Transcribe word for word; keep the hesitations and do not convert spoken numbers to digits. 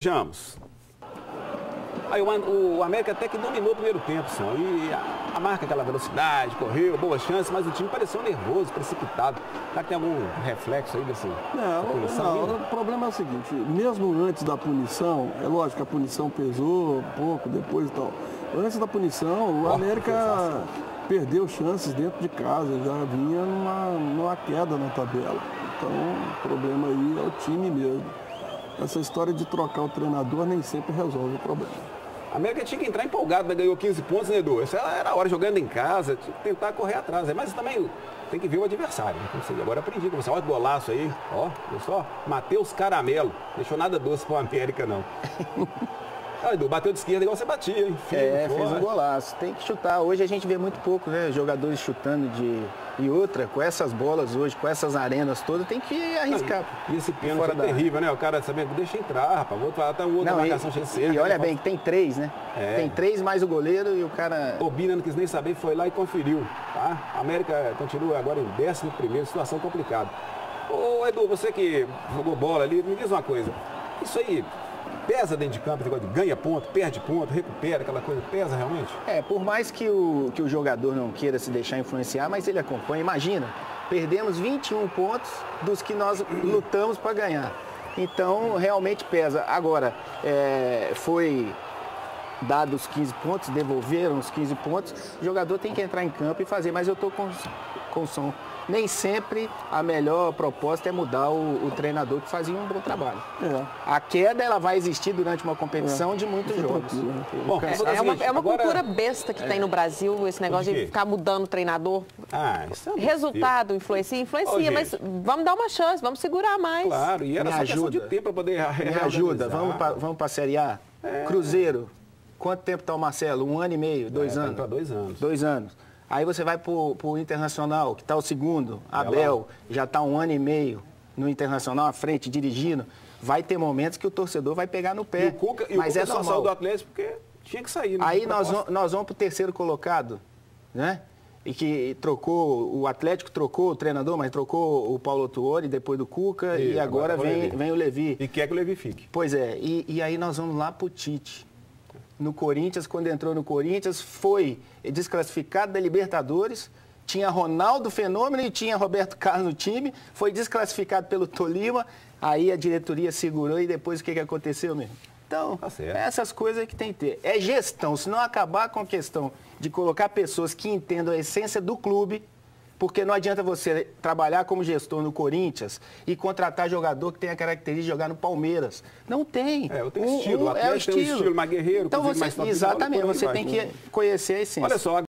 Vejamos. Aí o, o América até que dominou o primeiro tempo, só. E a, a marca aquela velocidade, correu, boa chance, mas o time pareceu nervoso, precipitado. Será que tem algum reflexo aí desse, não, dessa punição? Não, o problema é o seguinte, mesmo antes da punição, é lógico que a punição pesou um pouco depois e tal. Antes da punição, o América perdeu chances dentro de casa, já vinha numa, numa queda na tabela. Então, o problema aí é o time mesmo. Essa história de trocar o treinador nem sempre resolve o problema. A América tinha que entrar empolgado, né? Ganhou quinze pontos, né, Edu? Essa era a hora jogando em casa, tinha que tentar correr atrás. Mas também tem que ver o adversário, né? Como você, agora aprendi com você. Olha o golaço aí, ó, viu só? Matheus Caramelo. Deixou nada doce pro América, não. Ah, Edu, bateu de esquerda igual você batia, hein? Filho, é, forte. fez um golaço. Tem que chutar. Hoje a gente vê muito pouco, né? Jogadores chutando de... E outra, com essas bolas hoje, com essas arenas todas, tem que arriscar. E esse pênalti é terrível, né? O cara sabendo, deixa entrar, rapaz. Vou até um outro Não, marcação cheia de cerca. E olha bem, que tem três, né? É. Tem três mais o goleiro e o cara... O Bina não quis nem saber, foi lá e conferiu, tá? A América continua agora em décimo primeiro, situação complicada. Ô, Edu, você que jogou bola ali, me diz uma coisa. Isso aí pesa dentro de campo, esse negócio de ganha ponto, perde ponto, recupera, aquela coisa, pesa realmente? É, por mais que o, que o jogador não queira se deixar influenciar, mas ele acompanha. Imagina, perdemos vinte e um pontos dos que nós lutamos para ganhar. Então, realmente pesa. Agora, é, foi dados os quinze pontos, devolveram os quinze pontos, o jogador tem que entrar em campo e fazer, mas eu estou com, com som. Nem sempre a melhor proposta é mudar o, o treinador que fazia um bom trabalho. É. A queda ela vai existir durante uma competição é. de muitos jogos. Bom, é, é uma, é uma agora... cultura besta que é. tem no Brasil, esse negócio de, de ficar mudando o treinador. Ah, isso é Resultado influencia, influencia, Ô, mas vamos dar uma chance, vamos segurar mais. Claro, e era Me só ajuda. de tempo para poder Me ajuda, vamos para vamos a Série A? É. Cruzeiro, quanto tempo está o Marcelo? Um ano e meio, dois é, anos? Para dois anos. Dois anos. Aí você vai para o Internacional, que está o segundo, Abel, já está um ano e meio no Internacional, à frente, dirigindo. Vai ter momentos que o torcedor vai pegar no pé. E o Cuca, e mas o Cuca é só saiu do Atlético porque tinha que sair. Né? Aí nós, nós vamos para o terceiro colocado, né? E que trocou, o Atlético trocou o treinador, mas trocou o Paulo Tuori depois do Cuca e, e agora, agora vem, vem o Levi. E quer que o Levi fique. Pois é, e, e aí nós vamos lá para o Tite. No Corinthians, quando entrou no Corinthians, foi desclassificado da Libertadores, tinha Ronaldo Fenômeno e tinha Roberto Carlos no time, foi desclassificado pelo Tolima, aí a diretoria segurou e depois o que, que aconteceu mesmo? Então, tá essas coisas que tem que ter. É gestão, se não acabar com a questão de colocar pessoas que entendam a essência do clube, porque não adianta você trabalhar como gestor no Corinthians e contratar jogador que tem a característica de jogar no Palmeiras. Não tem. É, eu tenho um, estilo. Um, o Atlético é o estilo. tem um estilo mais guerreiro. Então você, mais exatamente, você tem que conhecer a essência. Olha só.